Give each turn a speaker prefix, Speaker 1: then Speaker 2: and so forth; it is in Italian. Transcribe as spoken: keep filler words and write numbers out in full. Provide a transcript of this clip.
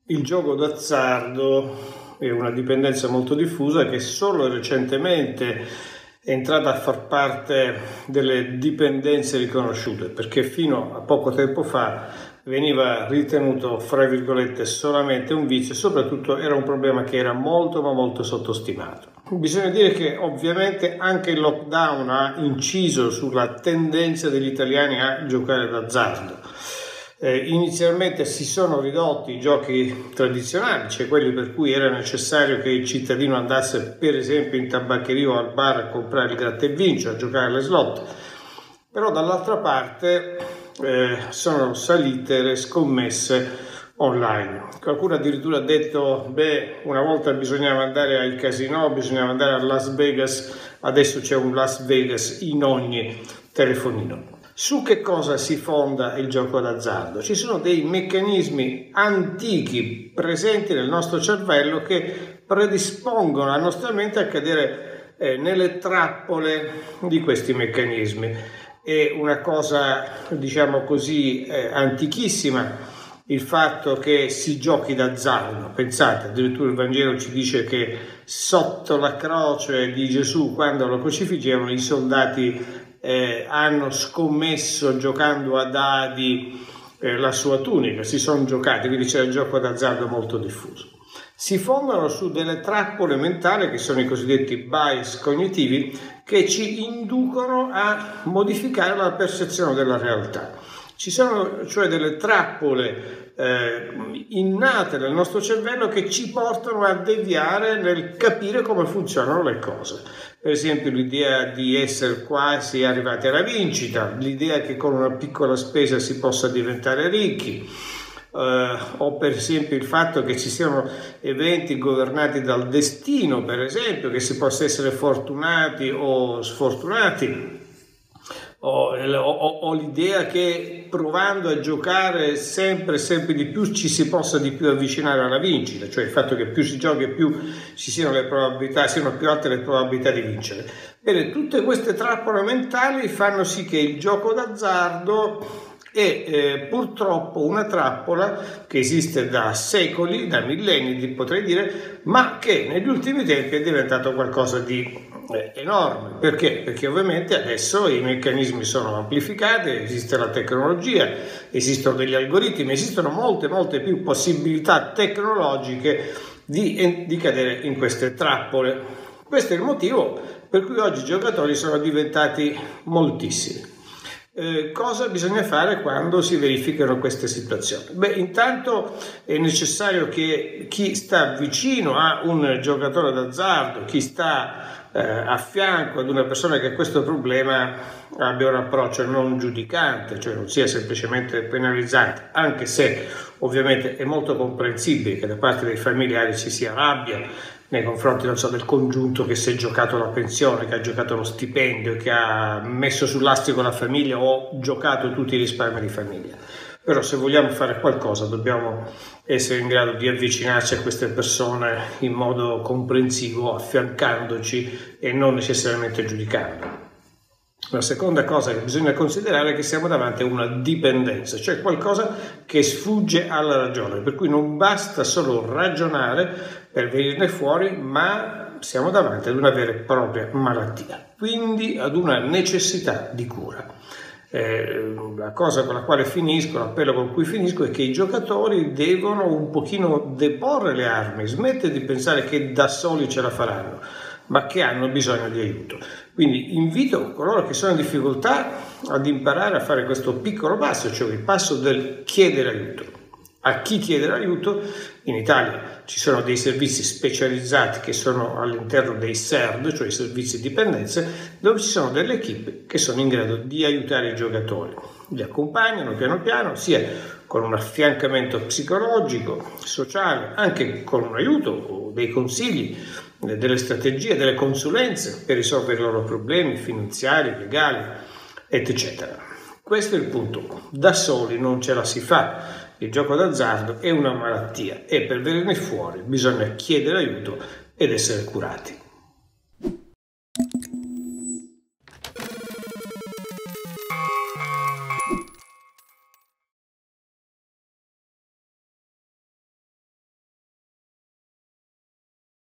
Speaker 1: Il gioco d'azzardo è una dipendenza molto diffusa che solo recentemente è entrata a far parte delle dipendenze riconosciute, perché fino a poco tempo fa veniva ritenuto, fra virgolette, solamente un vizio e soprattutto era un problema che era molto ma molto sottostimato. Bisogna dire che ovviamente anche il lockdown ha inciso sulla tendenza degli italiani a giocare d'azzardo. Eh, inizialmente si sono ridotti i giochi tradizionali, cioè quelli per cui era necessario che il cittadino andasse per esempio in tabaccheria o al bar a comprare il gratta e vinci, a giocare alle slot, però dall'altra parte eh, sono salite le scommesse online. Qualcuno addirittura ha detto, beh, una volta bisognava andare al casino, bisognava andare a Las Vegas, adesso c'è un Las Vegas in ogni telefonino. Su che cosa si fonda il gioco d'azzardo? Ci sono dei meccanismi antichi presenti nel nostro cervello che predispongono la nostra mente a cadere eh, nelle trappole di questi meccanismi. È una cosa, diciamo così, eh, antichissima il fatto che si giochi d'azzardo. Pensate, addirittura il Vangelo ci dice che sotto la croce di Gesù, quando lo crocifiggevano, i soldati Eh, hanno scommesso giocando a dadi eh, la sua tunica, si sono giocati, quindi c'è il gioco d'azzardo molto diffuso. Si fondano su delle trappole mentali che sono i cosiddetti bias cognitivi che ci inducono a modificare la percezione della realtà. Ci sono cioè delle trappole eh, innate nel nostro cervello che ci portano a deviare nel capire come funzionano le cose. Per esempio l'idea di essere quasi arrivati alla vincita, l'idea che con una piccola spesa si possa diventare ricchi, eh, o per esempio il fatto che ci siano eventi governati dal destino, per esempio, che si possa essere fortunati o sfortunati. O, o, o l'idea che provando a giocare sempre sempre di più ci si possa di più avvicinare alla vincita, cioè il fatto che più si giochi e più ci siano le probabilità, siano più alte le probabilità di vincere. Bene, tutte queste trappole mentali fanno sì che il gioco d'azzardo è eh, purtroppo una trappola che esiste da secoli, da millenni potrei dire, ma che negli ultimi tempi è diventato qualcosa di eh, enorme. Perché? Perché ovviamente adesso i meccanismi sono amplificati, esiste la tecnologia, esistono degli algoritmi, esistono molte molte più possibilità tecnologiche di, di cadere in queste trappole. Questo è il motivo per cui oggi i giocatori sono diventati moltissimi. Eh, cosa bisogna fare quando si verificano queste situazioni? Beh, intanto è necessario che chi sta vicino a un giocatore d'azzardo, chi sta eh, a fianco ad una persona che ha questo problema, abbia un approccio non giudicante, cioè non sia semplicemente penalizzante, anche se ovviamente è molto comprensibile che da parte dei familiari ci sia rabbia nei confronti, non so, del congiunto che si è giocato la pensione, che ha giocato lo stipendio, che ha messo sul lastrico la famiglia o giocato tutti i risparmi di famiglia. Però se vogliamo fare qualcosa dobbiamo essere in grado di avvicinarci a queste persone in modo comprensivo, affiancandoci e non necessariamente giudicando. La seconda cosa che bisogna considerare è che siamo davanti a una dipendenza, cioè qualcosa che sfugge alla ragione, per cui non basta solo ragionare per venirne fuori, ma siamo davanti ad una vera e propria malattia, quindi ad una necessità di cura. Eh, la cosa con la quale finisco, l'appello con cui finisco è che i giocatori devono un pochino deporre le armi, smettere di pensare che da soli ce la faranno, ma che hanno bisogno di aiuto. Quindi invito coloro che sono in difficoltà ad imparare a fare questo piccolo passo, cioè il passo del chiedere aiuto. A chi chiedere aiuto? In Italia ci sono dei servizi specializzati che sono all'interno dei S E R D, cioè i servizi di dipendenze, dove ci sono delle equip che sono in grado di aiutare i giocatori. Li accompagnano piano piano, sia con un affiancamento psicologico, sociale, anche con un aiuto, dei consigli, delle strategie, delle consulenze per risolvere i loro problemi finanziari, legali, eccetera. Questo è il punto. Da soli non ce la si fa. Il gioco d'azzardo è una malattia e per venirne fuori bisogna chiedere aiuto ed essere curati.